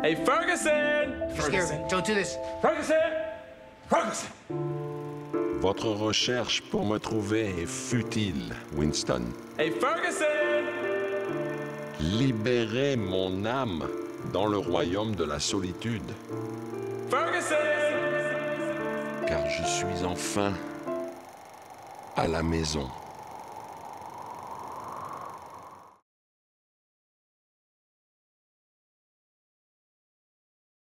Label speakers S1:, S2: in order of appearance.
S1: Hey, Ferguson!
S2: Ferguson, don't do this.
S1: Ferguson! Ferguson!
S3: Votre recherche pour me trouver est futile, Winston.
S1: Hey, Ferguson!
S3: Libérez mon âme dans le royaume de la solitude.
S1: Ferguson!
S3: Car je suis enfin à la maison.